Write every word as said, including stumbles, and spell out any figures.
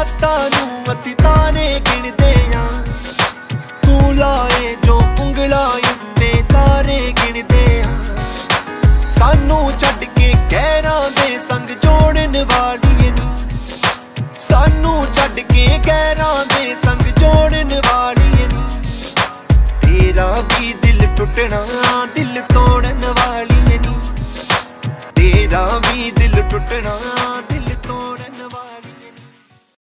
रातां नूं असीं तारे गिणदे आ, तू लाए जो उंगलां उत्ते तारे गिणदे आ। सानू छड्ड के गैरां दे संग जोड़न वाली नी, सानू छड्ड के गैरां दे संग जोड़न वाली नी। तेरा भी दिल टुटना दिल तोड़न वाली नी, तेरा भी दिल टुटना